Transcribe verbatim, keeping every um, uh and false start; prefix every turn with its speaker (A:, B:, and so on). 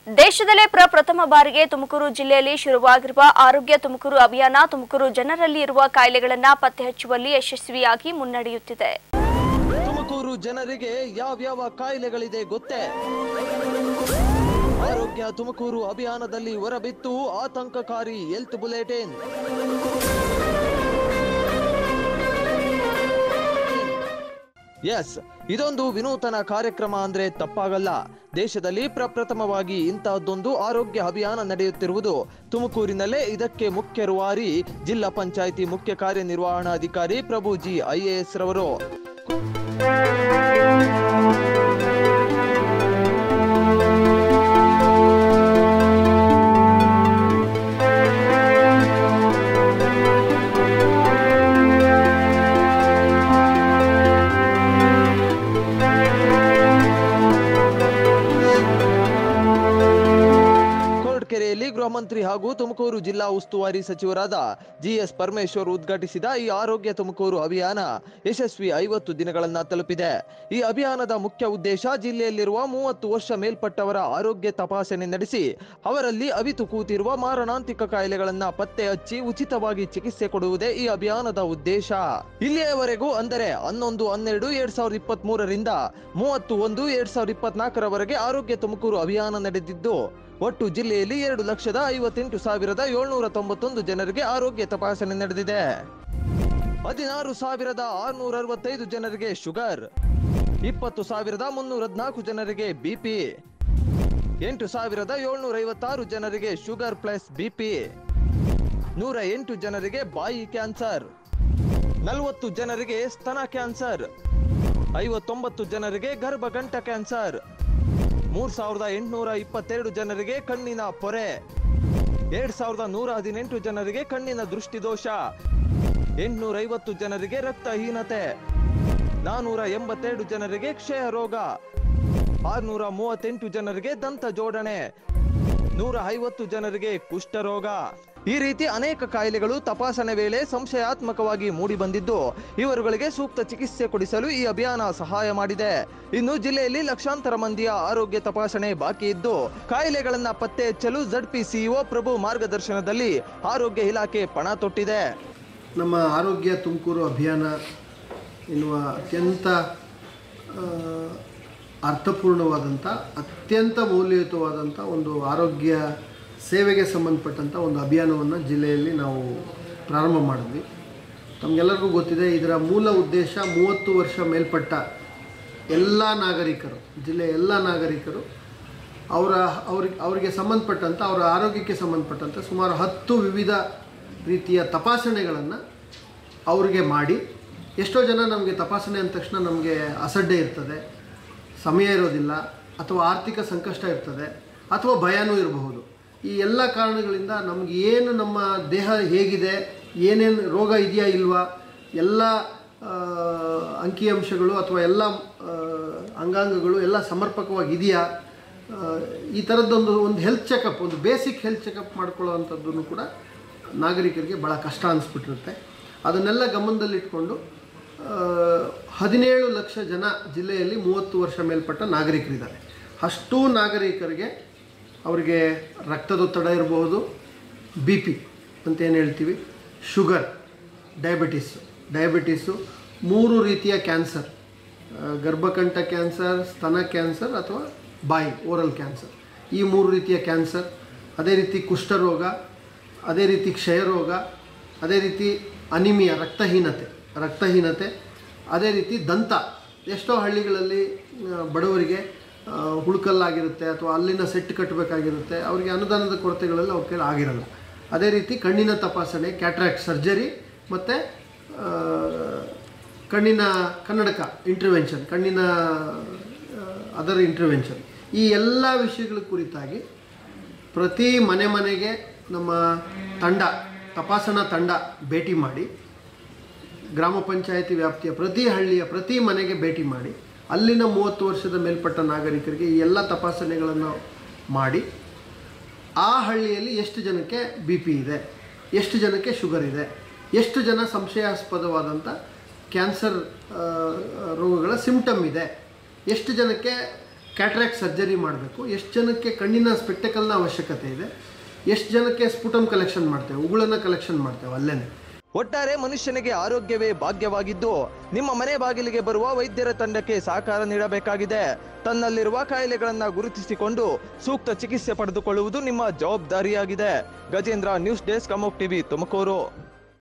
A: ದೇಶದಲ್ಲೇ ಪ್ರಪ್ರಥಮ ಬಾರಿಗೆ ತುಮಕೂರು ಜಿಲ್ಲೆಯಲ್ಲಿ ಶುರುವಾಗಿರುವ ಆರೋಗ್ಯ ತುಮಕೂರು ಅಭಿಯಾನ ತುಮಕೂರು ಜನರಲ್ಲಿ ಇರುವ ಕಾಯಿಲೆಗಳನ್ನು ಪತ್ತೆ ಹಚ್ಚುವಲ್ಲಿ ಯಶಸ್ವಿಯಾಗಿ ಮುನ್ನಡೆಯುತ್ತಿದೆ.
B: ತುಮಕೂರು ಜನರಿಗೆ ಯಾವ್ಯಾವ ಕಾಯಿಲೆಗಳಿದೆ ಗೊತ್ತೇ? ಆರೋಗ್ಯ ತುಮಕೂರು ಅಭಿಯಾನದಲ್ಲಿ ಹೊರಬಿತ್ತು ಆತಂಕಕಾರಿ ಹೆಲ್ತ್ ಬುಲೆಟಿನ್. ಎಸ್, ಇದೊಂದು ವಿನೂತನ ಕಾರ್ಯಕ್ರಮ ಅಂದ್ರೆ ತಪ್ಪಾಗಲ್ಲ. ದೇಶದಲ್ಲಿ ಪ್ರಪ್ರಥಮವಾಗಿ ಇಂತಹದ್ದೊಂದು ಆರೋಗ್ಯ ಅಭಿಯಾನ ನಡೆಯುತ್ತಿರುವುದು ತುಮಕೂರಿನಲ್ಲೇ. ಇದಕ್ಕೆ ಮುಖ್ಯ ರೂವಾರಿ ಜಿಲ್ಲಾ ಪಂಚಾಯಿತಿ ಮುಖ್ಯ ಕಾರ್ಯನಿರ್ವಹಣಾಧಿಕಾರಿ ಪ್ರಭು ಜಿ ಐಎಎಸ್ ರವರು. ಗೃಹ ಮಂತ್ರಿ ಹಾಗೂ ತುಮಕೂರು ಜಿಲ್ಲಾ ಉಸ್ತುವಾರಿ ಸಚಿವರಾದ ಜಿ ಎಸ್ ಪರಮೇಶ್ವರ್ ಉದ್ಘಾಟಿಸಿದ ಈ ಆರೋಗ್ಯ ತುಮಕೂರು ಅಭಿಯಾನ ಯಶಸ್ವಿ ಐವತ್ತು ದಿನಗಳನ್ನ ತಲುಪಿದೆ. ಈ ಅಭಿಯಾನದ ಮುಖ್ಯ ಉದ್ದೇಶ ಜಿಲ್ಲೆಯಲ್ಲಿರುವ ಮೂವತ್ತು ವರ್ಷ ಮೇಲ್ಪಟ್ಟವರ ಆರೋಗ್ಯ ತಪಾಸಣೆ ನಡೆಸಿ ಅವರಲ್ಲಿ ಅವಿತು ಕೂತಿರುವ ಮಾರಣಾಂತಿಕ ಕಾಯಿಲೆಗಳನ್ನ ಪತ್ತೆ ಹಚ್ಚಿ ಉಚಿತವಾಗಿ ಚಿಕಿತ್ಸೆ ಕೊಡುವುದೇ ಈ ಅಭಿಯಾನದ ಉದ್ದೇಶ. ಇಲ್ಲಿಯವರೆಗೂ ಅಂದರೆ ಹನ್ನೊಂದು ಹನ್ನೆರಡು ಎರಡ್ ಸಾವಿರದ ಇಪ್ಪತ್ತ್ ಮೂರರಿಂದ ಮೂವತ್ತು ಒಂದು ಎರಡ್ ಸಾವಿರದ ಇಪ್ಪತ್ನಾಲ್ಕರವರೆಗೆ ಆರೋಗ್ಯ ತುಮಕೂರು ಅಭಿಯಾನ ನಡೆದಿದ್ದು ಒಟ್ಟು ಜಿಲ್ಲೆಯಲ್ಲಿ ಎರಡು ಲಕ್ಷದ ಐವತ್ತೆಂಟು ಸಾವಿರದ ಏಳ್ನೂರ ತೊಂಬತ್ತೊಂದು ಜನರಿಗೆ ಆರೋಗ್ಯ ತಪಾಸಣೆ ನಡೆದಿದೆ. ಹದಿನಾರು ಸಾವಿರದ ಆರ್ನೂರ ಅರವತ್ತೈದು ಜನರಿಗೆ ಶುಗರ್, ಇಪ್ಪತ್ತು ಸಾವಿರದ ಮುನ್ನೂರ ಹದಿನಾಲ್ಕು ಜನರಿಗೆ ಬಿಪಿ, ಎಂಟು ಸಾವಿರದ ಏಳ್ನೂರ ಐವತ್ತಾರು ಜನರಿಗೆ ಶುಗರ್ ಪ್ಲಸ್ ಬಿಪಿ, ನೂರ ಎಂಟು ಜನರಿಗೆ ಬಾಯಿ ಕ್ಯಾನ್ಸರ್, ನಲವತ್ತು ಜನರಿಗೆ ಸ್ತನ ಕ್ಯಾನ್ಸರ್, ಐವತ್ತೊಂಬತ್ತು ಜನರಿಗೆ ಗರ್ಭಗಂಟ ಕ್ಯಾನ್ಸರ್, ಮೂರ್ ಸಾವಿರದ ಎಂಟುನೂರ ಇಪ್ಪತ್ತೆರಡು ಜನರಿಗೆ ಕಣ್ಣಿನ ಪೊರೆ, ಎರಡ್ ಸಾವಿರದ ನೂರ ಹದಿನೆಂಟು ಜನರಿಗೆ ಕಣ್ಣಿನ ದೃಷ್ಟಿದೋಷ, ಎಂಟುನೂರ ಐವತ್ತು ಜನರಿಗೆ ರಕ್ತಹೀನತೆ, ನಾನೂರ ಎಂಬತ್ತೆರಡು ಜನರಿಗೆ ಕ್ಷಯ ರೋಗ, ಆರ್ನೂರ ಮೂವತ್ತೆಂಟು ಜನರಿಗೆ ದಂತ ಜೋಡಣೆ, ನೂರ ಐವತ್ತು ಜನರಿಗೆ ಕುಷ್ಠರೋಗ. ಈ ರೀತಿ ಅನೇಕ ಕಾಯಿಲೆಗಳು ತಪಾಸಣೆ ವೇಳೆ ಸಂಶಯಾತ್ಮಕವಾಗಿ ಮೂಡಿ ಬಂದಿದ್ದು ಇವರುಗಳಿಗೆ ಸೂಕ್ತ ಚಿಕಿತ್ಸೆ ಕೊಡಿಸಲು ಈ ಅಭಿಯಾನ ಸಹಾಯ ಮಾಡಿದೆ. ಇನ್ನು ಜಿಲ್ಲೆಯಲ್ಲಿ ಲಕ್ಷಾಂತರ ಮಂದಿಯ ಆರೋಗ್ಯ ತಪಾಸಣೆ ಬಾಕಿ ಇದ್ದು ಕಾಯಿಲೆಗಳನ್ನ ಪತ್ತೆ ಹಚ್ಚಲು ಝಡ್ಪಿ ಸಿಇಒ ಪ್ರಭು ಮಾರ್ಗದರ್ಶನದಲ್ಲಿ ಆರೋಗ್ಯ ಇಲಾಖೆ ಪಣ ತೊಟ್ಟಿದೆ.
C: ನಮ್ಮ ಆರೋಗ್ಯ ತುಮಕೂರು ಅಭಿಯಾನ ಎನ್ನುವ ಅತ್ಯಂತ ಅರ್ಥಪೂರ್ಣವಾದಂಥ ಅತ್ಯಂತ ಮೌಲ್ಯಯುತವಾದಂಥ ಒಂದು ಆರೋಗ್ಯ ಸೇವೆಗೆ ಸಂಬಂಧಪಟ್ಟಂಥ ಒಂದು ಅಭಿಯಾನವನ್ನು ಜಿಲ್ಲೆಯಲ್ಲಿ ನಾವು ಪ್ರಾರಂಭ ಮಾಡಿದ್ವಿ. ತಮಗೆಲ್ಲರಿಗೂ ಗೊತ್ತಿದೆ, ಇದರ ಮೂಲ ಉದ್ದೇಶ ಮೂವತ್ತು ವರ್ಷ ಮೇಲ್ಪಟ್ಟ ಎಲ್ಲ ನಾಗರಿಕರು, ಜಿಲ್ಲೆಯ ಎಲ್ಲ ನಾಗರಿಕರು ಅವರ ಅವ್ರಿಗೆ ಅವರಿಗೆ ಸಂಬಂಧಪಟ್ಟಂಥ ಅವರ ಆರೋಗ್ಯಕ್ಕೆ ಸಂಬಂಧಪಟ್ಟಂಥ ಸುಮಾರು ಹತ್ತು ವಿವಿಧ ರೀತಿಯ ತಪಾಸಣೆಗಳನ್ನು ಅವರಿಗೆ ಮಾಡಿ. ಎಷ್ಟೋ ಜನ ನಮಗೆ ತಪಾಸಣೆ ಅಂದ ತಕ್ಷಣ ನಮಗೆ ಅಸಡ್ಡೆ ಇರ್ತದೆ, ಸಮಯ ಇರೋದಿಲ್ಲ, ಅಥವಾ ಆರ್ಥಿಕ ಸಂಕಷ್ಟ ಇರ್ತದೆ, ಅಥವಾ ಭಯನೂ ಇರಬಹುದು. ಈ ಎಲ್ಲ ಕಾರಣಗಳಿಂದ ನಮಗೆ ಏನು ನಮ್ಮ ದೇಹ ಹೇಗಿದೆ, ಏನೇನು ರೋಗ ಇದೆಯಾ ಇಲ್ವಾ, ಎಲ್ಲ ಅಂಕಿಅಂಶಗಳು ಅಥವಾ ಎಲ್ಲ ಅಂಗಾಂಗಗಳು ಎಲ್ಲ ಸಮರ್ಪಕವಾಗಿದೆಯಾ, ಈ ಥರದ್ದೊಂದು ಒಂದು ಹೆಲ್ತ್ ಚೆಕಪ್, ಒಂದು ಬೇಸಿಕ್ ಹೆಲ್ತ್ ಚೆಕಪ್ ಮಾಡ್ಕೊಳ್ಳೋವಂಥದ್ದನ್ನು ಕೂಡ ನಾಗರಿಕರಿಗೆ ಭಾಳ ಕಷ್ಟ ಅನಿಸ್ಬಿಟ್ಟಿರುತ್ತೆ. ಅದನ್ನೆಲ್ಲ ಗಮನದಲ್ಲಿಟ್ಕೊಂಡು ಹದಿನೇಳು ಲಕ್ಷ ಜನ ಜಿಲ್ಲೆಯಲ್ಲಿ ಮೂವತ್ತು ವರ್ಷ ಮೇಲ್ಪಟ್ಟ ನಾಗರಿಕರಿದ್ದಾರೆ. ಅಷ್ಟೂ ನಾಗರಿಕರಿಗೆ ಅವರಿಗೆ ರಕ್ತದೊತ್ತಡ ಇರಬಹುದು, ಬಿ ಪಿ ಅಂತ ಏನು ಹೇಳ್ತೀವಿ, ಶುಗರ್, ಡಯಾಬಿಟಿಸು ಡಯಾಬಿಟಿಸು ಮೂರು ರೀತಿಯ ಕ್ಯಾನ್ಸರ್, ಗರ್ಭಕಂಠ ಕ್ಯಾನ್ಸರ್, ಸ್ತನ ಕ್ಯಾನ್ಸರ್ ಅಥವಾ ಬಾಯಿ ಓರಲ್ ಕ್ಯಾನ್ಸರ್, ಈ ಮೂರು ರೀತಿಯ ಕ್ಯಾನ್ಸರ್, ಅದೇ ರೀತಿ ಕುಷ್ಠರೋಗ, ಅದೇ ರೀತಿ ಕ್ಷಯರೋಗ, ಅದೇ ರೀತಿ ಅನಿಮಿಯಾ ರಕ್ತಹೀನತೆ ರಕ್ತಹೀನತೆ ಅದೇ ರೀತಿ ದಂತ. ಎಷ್ಟೋ ಹಳ್ಳಿಗಳಲ್ಲಿ ಬಡವರಿಗೆ ಹುಳುಕಲ್ಲಾಗಿರುತ್ತೆ ಅಥವಾ ಅಲ್ಲಿನ ಸೆಟ್ ಕಟ್ಟಬೇಕಾಗಿರುತ್ತೆ, ಅವರಿಗೆ ಅನುದಾನದ ಕೊರತೆಗಳೆಲ್ಲ ಅವ್ರ ಕೈಲಿ ಆಗಿರಲ್ಲ. ಅದೇ ರೀತಿ ಕಣ್ಣಿನ ತಪಾಸಣೆ, ಕ್ಯಾಟ್ರಾಕ್ಟ್ ಸರ್ಜರಿ ಮತ್ತು ಕಣ್ಣಿನ ಕನ್ನಡಕ ಇಂಟರ್ವೆನ್ಷನ್, ಕಣ್ಣಿನ ಅದರ್ ಇಂಟರ್ವೆನ್ಷನ್, ಈ ಎಲ್ಲ ವಿಷಯಗಳ ಕುರಿತಾಗಿ ಪ್ರತಿ ಮನೆ ಮನೆಗೆ ನಮ್ಮ ತಂಡ, ತಪಾಸಣಾ ತಂಡ ಭೇಟಿ ಮಾಡಿ, ಗ್ರಾಮ ಪಂಚಾಯಿತಿ ವ್ಯಾಪ್ತಿಯ ಪ್ರತಿ ಹಳ್ಳಿಯ ಪ್ರತಿ ಮನೆಗೆ ಭೇಟಿ ಮಾಡಿ ಅಲ್ಲಿನ ಮೂವತ್ತು ವರ್ಷದ ಮೇಲ್ಪಟ್ಟ ನಾಗರಿಕರಿಗೆ ಈ ಎಲ್ಲ ತಪಾಸಣೆಗಳನ್ನು ಮಾಡಿ ಆ ಹಳ್ಳಿಯಲ್ಲಿ ಎಷ್ಟು ಜನಕ್ಕೆ ಬಿ ಪಿ ಇದೆ, ಎಷ್ಟು ಜನಕ್ಕೆ ಶುಗರ್ ಇದೆ, ಎಷ್ಟು ಜನ ಸಂಶಯಾಸ್ಪದವಾದಂಥ ಕ್ಯಾನ್ಸರ್ ರೋಗಗಳ ಸಿಂಪ್ಟಮ್ ಇದೆ, ಎಷ್ಟು ಜನಕ್ಕೆ ಕ್ಯಾಟ್ರಾಕ್ಟ್ ಸರ್ಜರಿ ಮಾಡಬೇಕು, ಎಷ್ಟು ಜನಕ್ಕೆ ಕಣ್ಣಿನ ಸ್ಪೆಕ್ಟಕಲ್ನ ಅವಶ್ಯಕತೆ ಇದೆ, ಎಷ್ಟು ಜನಕ್ಕೆ ಸ್ಫುಟಮ್ ಕಲೆಕ್ಷನ್ ಮಾಡ್ತೇವೆ, ಉಗುಳನ್ನು ಕಲೆಕ್ಷನ್ ಮಾಡ್ತೇವೆ ಅಲ್ಲೇನೆ.
B: ಒಟ್ಟಾರೆ ಮನುಷ್ಯನಿಗೆ ಆರೋಗ್ಯವೇ ಭಾಗ್ಯವಾಗಿದ್ದು ನಿಮ್ಮ ಮನೆ ಬಾಗಿಲಿಗೆ ಬರುವ ವೈದ್ಯರ ತಂಡಕ್ಕೆ ಸಹಕಾರ ನೀಡಬೇಕಾಗಿದೆ. ತನ್ನಲ್ಲಿರುವ ಕಾಯಿಲೆಗಳನ್ನು ಗುರುತಿಸಿಕೊಂಡು ಸೂಕ್ತ ಚಿಕಿತ್ಸೆ ಪಡೆದುಕೊಳ್ಳುವುದು ನಿಮ್ಮ ಜವಾಬ್ದಾರಿಯಾಗಿದೆ. Gajendra, news desk, Amogh TV, Tumakuru.